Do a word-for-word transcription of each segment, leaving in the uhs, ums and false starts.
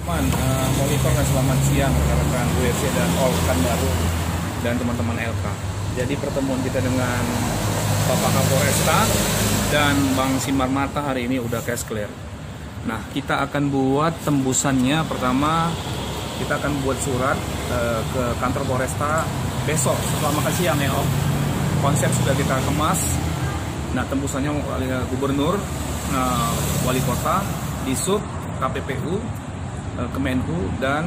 teman uh, monitor dan selamat siang rekan-rekan U R C dan all Pekanbaru dan teman-teman L K. Jadi pertemuan kita dengan Bapak Kapolresta dan Bang Simar Mata hari ini udah cash clear. Nah, kita akan buat tembusannya. Pertama, kita akan buat surat uh, ke kantor Polresta besok setelah makan siang ya Om. Konsep sudah kita kemas. Nah, tembusannya wali gubernur, uh, wali kota, disub, K P P U, uh, Kemenhu, dan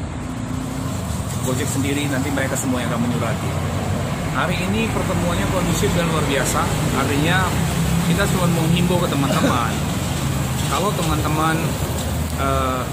Gojek sendiri, nanti mereka semua yang akan menyurati. Hari ini pertemuannya kondusif dan luar biasa. Artinya kita selalu menghimbau ke teman-teman, kalau teman-teman uh,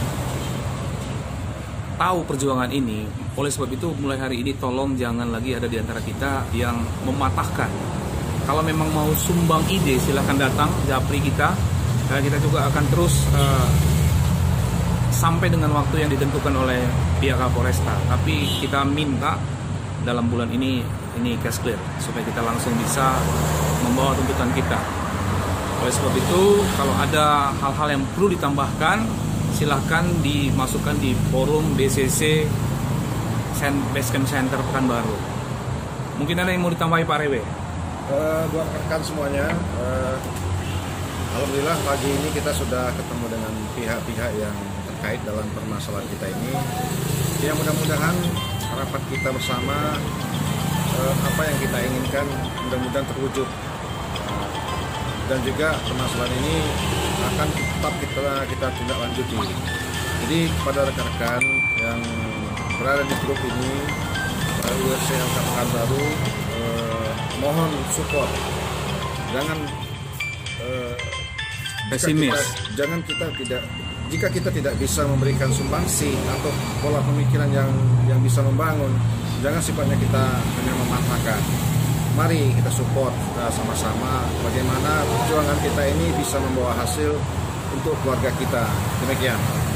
tahu perjuangan ini, oleh sebab itu mulai hari ini tolong jangan lagi ada di antara kita yang mematahkan. Kalau memang mau sumbang ide, silahkan datang japri kita, dan kita juga akan terus uh, sampai dengan waktu yang ditentukan oleh pihak Kapolresta. Tapi kita minta dalam bulan ini ini cash clear supaya kita langsung bisa membawa tuntutan kita. Oleh sebab itu, kalau ada hal-hal yang perlu ditambahkan, silahkan dimasukkan di forum B C C Basecamp Center Pekanbaru. Mungkin ada yang mau ditambahi Pak Rewe? Uh, buat rekan semuanya, uh, alhamdulillah pagi ini kita sudah ketemu dengan pihak-pihak yang terkait dalam permasalahan kita ini. Ya, mudah-mudahan rapat kita bersama, uh, apa yang kita inginkan mudah-mudahan terwujud. Uh, dan juga permasalahan ini akan tetap kita kita tindak lanjuti. Jadi kepada rekan-rekan yang berada di grup ini, U R C L K Pekanbaru, eh, mohon support. Jangan eh, pesimis. Kita, jangan kita tidak jika kita tidak bisa memberikan sumbangsi atau pola pemikiran yang yang bisa membangun, jangan sifatnya kita hanya mematahkan. Mari kita support, kita sama-sama bagaimana perjuangan kita ini bisa membawa hasil untuk keluarga kita. Demikian.